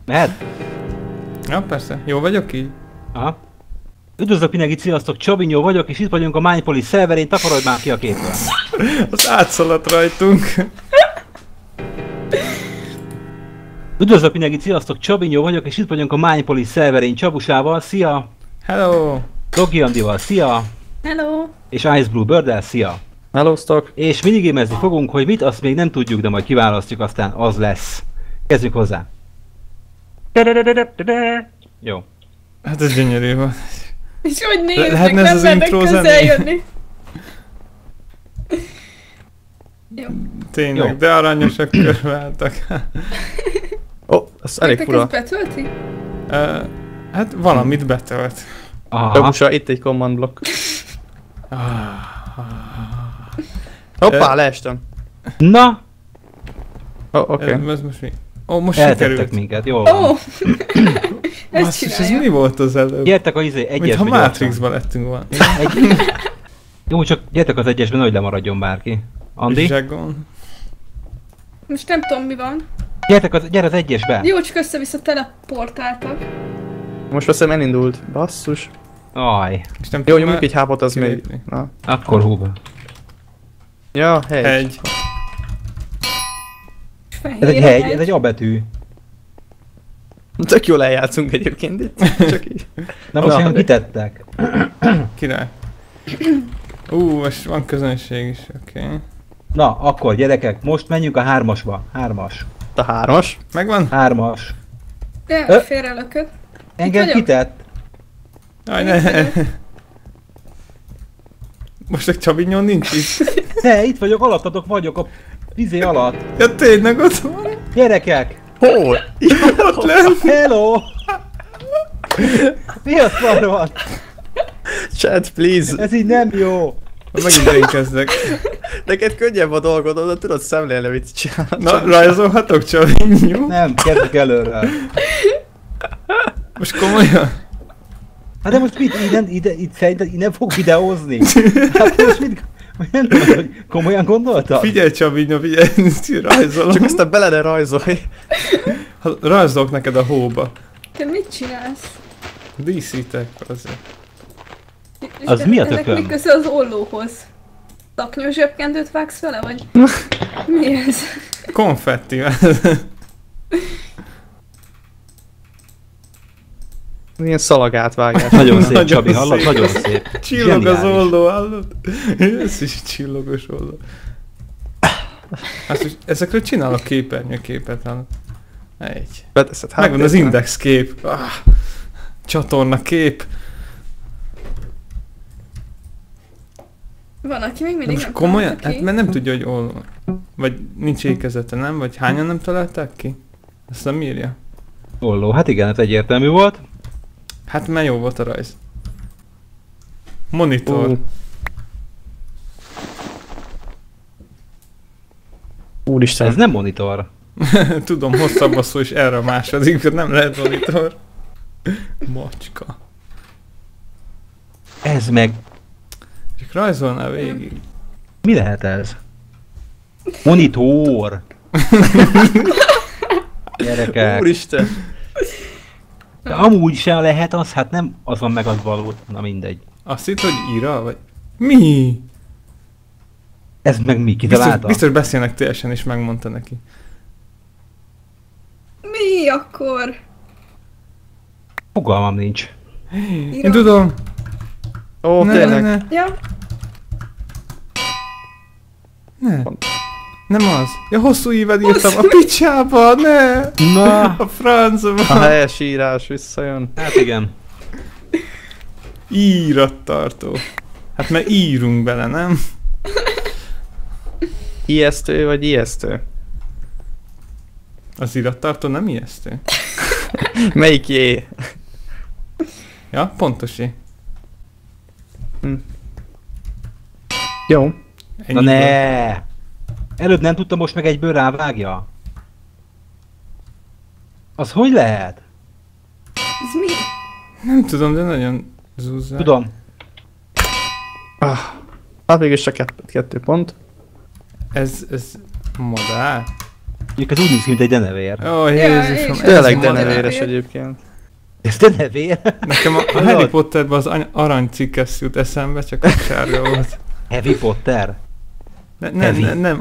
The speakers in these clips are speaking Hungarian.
Mehet? Ja, persze. Jó vagyok így? Aha. Üdvözlök mindenkit, sziasztok, Csabinyó vagyok, és itt vagyunk a Mindpolis szerverén, takarodj már ki a képről. Az átszaladt rajtunk. Üdvözlök mindenkit, sziasztok, Csabinyó vagyok, és itt vagyunk a Mindpolis szerverén Csabusával, szia! Hello! Dogi Andival, szia! Hello! És Ice Blue Bird-el, szia! Hellóztok! És minigémezni fogunk, hogy mit, azt még nem tudjuk, de majd kiválasztjuk, aztán az lesz. Kezdjük hozzá. Jó. Hát ez gyönyörű van. És hogy néznek, lehetne ez nem az mernek intro közel zené? jönni. Jó. Tényleg, Jó. de aranyosak körbeálltak. Ó, ez elég Nektek fura. ezt betölti? Hát valamit betölt. Aha. Csabusa, itt egy command block. Hoppá, leestem. Na, Oké. Ez most mi? Ó, most eltettek sikerült. minket, jó van. Ó! Ezt Basszus, ez csinálja. mi volt az előbb? Gyertek a egyesbe. Mintha gyorsan. Matrixban lettünk volna. Jó, csak gyertek az egyesben, hogy lemaradjon bárki. Andi? Zsegon. Most nem tudom mi van. Gyere az egyesbe! Jó, csak össze-vissza teleportáltak. Most veszem elindult. Basszus. Aj, És nem Jó, tudom nyomjuk egy hápot, az még. kilépni. Na. akkor húba. Ja, hegy. Hegy. Fehér Ez egy hegy, ez egy A betű. Tök jól eljátszunk egyébként itt. Csak így. Na most Na. olyan kitettek. Király. Most van közönség is, oké. Na, akkor gyerekek, most menjünk a hármasba. Hármas. A hármas. Megvan? Hármas. De félrelökött. Engem vagyok. kitett. Aj, ne. Most egy Csabinyon nincs itt. Ne, itt vagyok, alattatok vagyok a vizé alatt. Ja tényleg ott van. Gyerekek! Hol? Ott lent. Hello! Mi a szar van? Chat, please. Ez így nem jó. Megint én kezdek. Neked könnyebb a dolgod, de tudod szemlélni, mit csinál. Na, rajzolhatok Csabinyó? Nem, kezdjük előről. Most komolyan? Hát de most mit? Így szerintem így nem fog videózni. Hát most mit? Nem tudom, hogy komolyan gondoltad? Figyelj Csabinyó, figyelj, rajzolom. Csak aztán bele ne rajzolj. Rajzolok neked a hóba. Te mit csinálsz? Díszítek azért. Az mi a Ennek tököm? mi köze az ollóhoz? Taknyos zsebkendőt vágsz vele, vagy? Mi ez? Konfetti. Ilyen szalagátvágás. Nagyon szép, Nagyon Csabi, hallod? szép. Nagyon szép. Csillog az Zseniális. olló, hallod? Ez is csillogos olló. Azt is, ezekről csinálok képernyőképet, hallod? Egy. Beteszed Megvan az háttérbe. index kép. Csatorna kép. Van, aki még De mindig most nem komolyan? találta Hát ki. mert nem tudja, hogy olló. Vagy nincs ékezete, nem? Vagy hányan nem találták ki? Ezt nem írja. Olló, hát igen, ez egyértelmű volt. Hát mert jó volt a rajz. Monitor. Úristen. Ez nem monitor. Tudom, hosszabb a szó, és erre a második, nem lehet monitor. Macska. Ez meg... Csak rajzolnál végig. Mi lehet ez? Monitor! Gyerekek. Úristen. De amúgy sem lehet az, hát nem az van meg az való. Na mindegy. Azt hitt, hogy írja, vagy? Mi? Ez meg mi? Biztos, Kitalálta? biztos beszélnek teljesen, és megmondta neki. Mi akkor? Fogalmam nincs. Én tudom. Ó, tényleg. Ne. Ja, Ne. Nem az. Ja, hosszú ívet írtam. A picsába, ne! Na, A francba. A helyes írás visszajön. hát igen. Írattartó. Hát mert írunk bele, nem? Ijesztő vagy ijesztő? Az irattartó nem ijesztő. Melyik jé? Ja, pontos Jó. Na Ennyiből. ne! Előbb nem tudta, most meg egyből rávágja? Az hogy lehet? ez mi? Nem tudom, de nagyon zúzzák. Tudom. Hát mégis csak 2 pont. Ez madár? Mondjuk ez úgy néz ki, mint egy denevér. Ó, Jézusom. és- Tényleg Ez denevéres denevér. egyébként. Ez denevér? Nekem a Harry Potterben az arany cikkesz jut eszembe, csak a sárga volt. Harry Potter? Nem,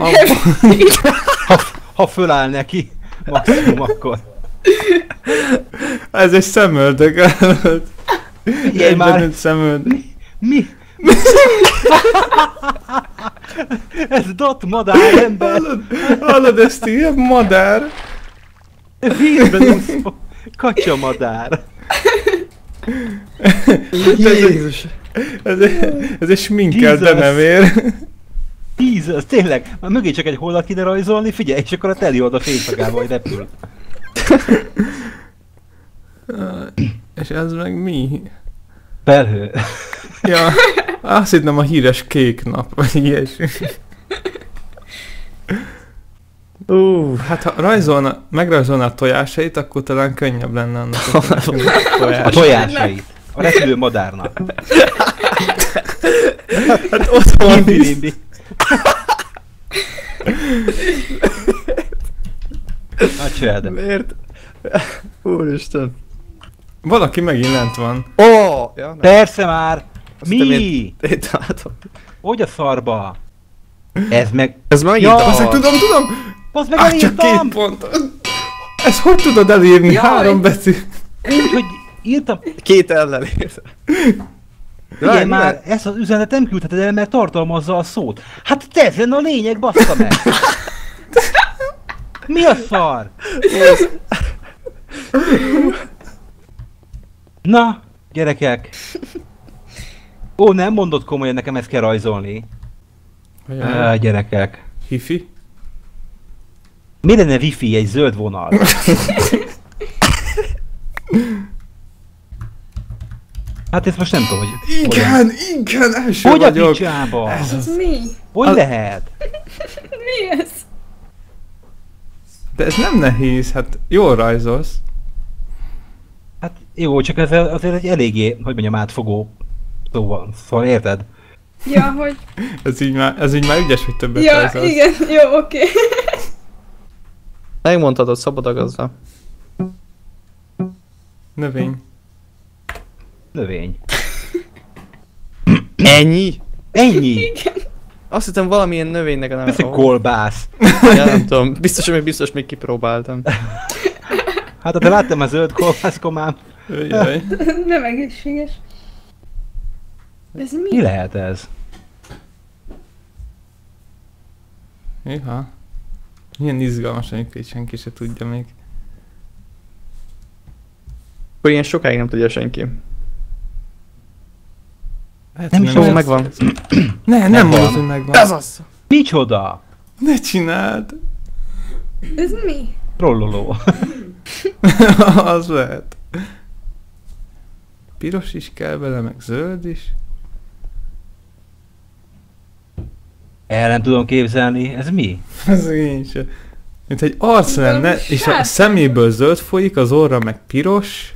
Ha föláll neki, maximum akkor. ez egy szemöldök. Figyelj már! Szemöldök. Mi? Ez dot madár ember! Hallod ezt ilyen madár? Vízben úszó kacsa madár! Jézus! Ez egy sminkelt Jesus. denevér. Jesus, tényleg! Már mögé csak egy holdat kéne rajzolni, figyelj, és akkor a teli oda fényszagával, hogy repül. És ez meg mi? Felhő. Ja, azt hittem a híres kék nap, vagy ilyesmi. Hát ha megrajzolná a tojásait, akkor talán könnyebb lenne annak. A tojásait. A repülő madárnak. Hát ott van Limbi. Hát csinálom. Miért? Úristen. Valaki megint lent van. Ó! Ja, nem. Persze már! Azt hittem Mi? Én találtam. Hogy a szarba? Ez meg... Ez már Ja, itt Bazzeg, a... tudom! Bazd meg, Csak elírtam! 2 pont. Ezt hogy tudod elírni? Jaj. 3 betű. Úgy, hogy írtam... 2 ellen ért. Figyelj már, ezt az üzenetet nem küldheted el, mert tartalmazza a szót. Hát te ezen a lényeg, bassza meg! Mi a szar? Na, gyerekek! Ó, nem mondod komolyan, nekem ezt kell rajzolni. Gyerekek. Hifi? Mi lenne wifi egy zöld vonal? Hát ezt most nem tudom, hogy... Igen, első Hogy a vagyok. picsába? Ez Ez az. mi? Hogy lehet? Mi ez? De ez nem nehéz, hát jól rajzolsz. Hát jó, csak ez azért egy eléggé, hogy mondjam, átfogó. Szóval érted? Ja, hogy... Ez így már ügyes, hogy többet Ja, rajzolsz. igen, jó, oké. Megmondhatod, szabad a gazda. Növény. Növény. Ennyi? Ennyi! Igen. Azt hittem valamilyen növénynek a neve. Ez egy kolbász. Ja, nem tudom. Biztos még kipróbáltam. Hát ha te láttam a zöld kolbász komám. Jaj. Nem egészséges. Ez mi? Mi lehet ez? Iha. Milyen izgalmas, amikor így senki se tudja még. Akkor ilyen sokáig nem tudja senki. Hát Nem is jó, ez- megvan. Nem Megvan. mondod, hogy megvan. Ez az! Micsoda? Ne csináld! Ez mi? Trolloló. Az lehet. Piros is kell bele, meg zöld is. El nem tudom képzelni. Ez mi? Ez én sem. Mint egy arc lenne, és a Hát. szeméből zöld folyik, az orra meg piros.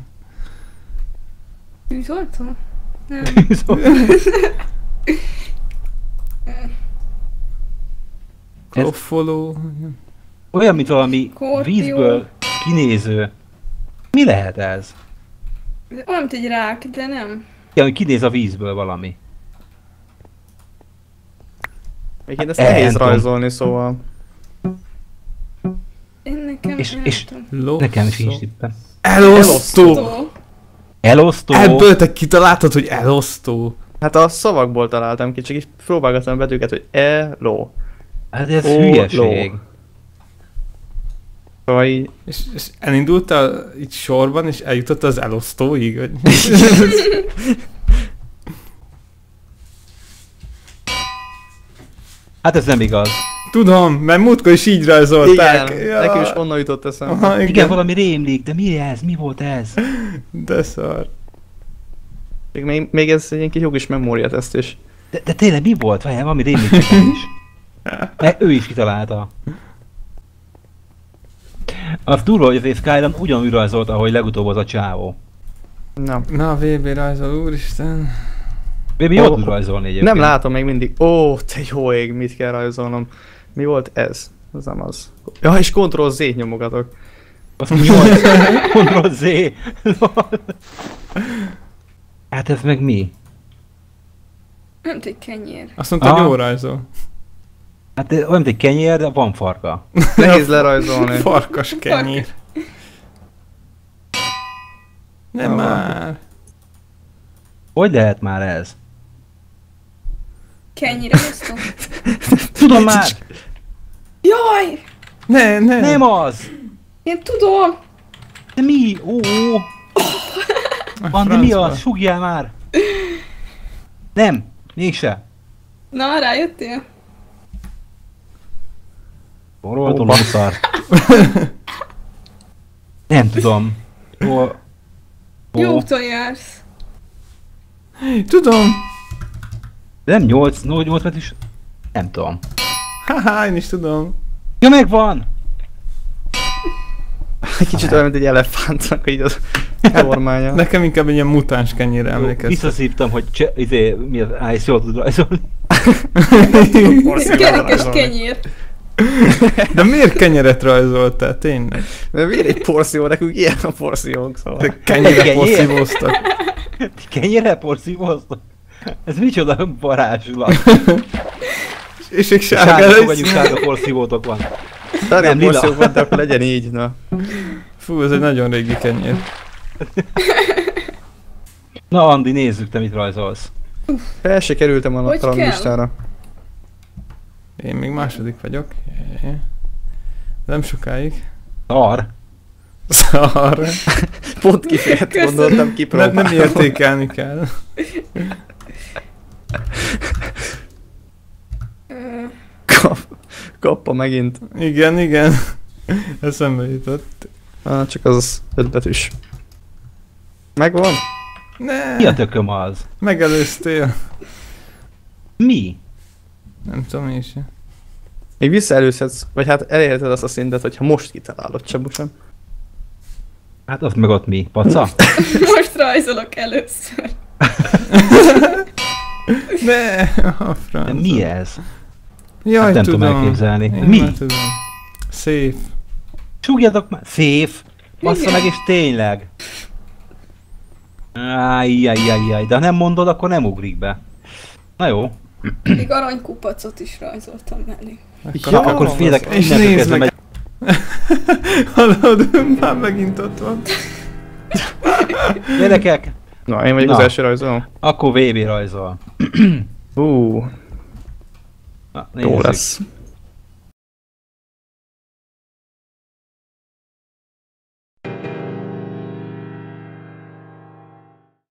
Tűzoltó? Nem. Kloffoló. Olyan, mint valami Skorpió. vízből kinéző. Mi lehet ez? Olyan, mint egy rák, de nem. Ja, hogy kinéz a vízből valami. Még én ezt Nem nehéz tudom. rajzolni, szóval. Én nekem És- nem és- tudom. Nekem is nincs tippem. Elosztó! Tó. Elosztó. Ebből te kitaláltad, hogy elosztó. Hát a szavakból találtam ki, csak így próbálgattam a betűket, hogy e-lo. Hát ez Ó, hülyeség. ló. Szóval így... És elindultál így sorban, és eljutott az elosztóig? Vagy? Hát ez nem igaz. Tudom, mert múltkor is így rajzolták. Igen, nekem is onnan jutott eszembe. Aha, Igen, igen. valami rémlik, de mi ez? Mi volt ez? De szar. Még ez egy ilyen kis jogis memóriateszt is. De tényleg mi volt? Várjál, valami rémlik nekem is. Mert ő is kitalálta. Az durva, hogy az Skyrim ugyanúgy rajzolta, ahogy legutóbb az a csávó. Na. Na, VB rajzol, úristen. Baby, jól tud rajzolni egyébként. Nem látom még mindig. Ó, te jó ég, mit kell rajzolnom. Mi volt ez? Az nem az. Ja, és Ctrl-Z nyomogatok. Azt 8. Ctrl-Z. Hát ez meg mi? Nem egy kenyér. Azt mondta, hogy Aha. jó rajzol. Hát olyan, mint egy kenyér, de van farka. Nehéz lerajzolni. Farkas kenyér. Nem már. Hogy lehet már ez? Kenyére hoztam. Tudom már! Jaj! Ne. Nem az! Én tudom! De mi? Ó, Andi, mi francba. az? Sugjál már! Nem, mégse. Na, rájöttél? Boroltól szar. Nem tudom. Jó úton jársz. Tudom. Nem 8 metr is? Nem tudom. Haha, én is tudom. Ja, megvan! Kicsit olyan, mint egy elefántnak így az formája. Nekem inkább egy ilyen mutáns kenyérre emlékeztet. Visszaszívtam, hogy mi az Ice jól tud rajzolni. Kerekes kenyér. De miért kenyeret rajzoltál, tényleg? Mert miért egy porszívó, nekünk ilyen a porszívónk, szóval. De kenyeret Kenyér? porszívóztak. Ti kenyérrel porszívóztak? Ez micsoda varázslat. És egy Sárga, sárgára fogadjuk, is. sárga porszívótok van. Sárga Nem, lila. porszívók van, de akkor legyen így, na. Fú, ez egy nagyon régi kenyér. Na Andi, nézzük, te mit rajzolsz. Fel se kerültem a Hogy kell? ranglistára. Én még második vagyok. Nem sokáig. Szar. Szar. Pont kifejezett, Köszönöm. gondoltam, kipróbálom. Nem értékelni kell. Kappa megint. Igen. Eszembe jutott. Csak az 5 betűs. Megvan? Ne. Mi a tököm az? Megelőztél. Mi? Nem tudom én sem. Még visszaelőzhetsz, vagy hát elérheted azt a szintet, hogyha most kitalálod, Csabusom. Hát az meg ott mi? Paca? Most rajzolok először. Ne. A franc. De mi ez? Jaj, Hát nem tudom. tudom elképzelni. Én Mi? már tudom. Szép. Súgjatok már! Szép! Bassza Igen. meg és tényleg! Ájjajjajjaj, de ha nem mondod, akkor nem ugrik be. Na jó. Még aranykupacot is rajzoltam mellé. Ja, akkor félek, És innentől nézd kezdve meg. Hallod, már megint ott van. Gyerekek, Na, én vagyok Na. az első rajzoló. akkor VB rajzol. Na, Na, nézzük. jó lesz.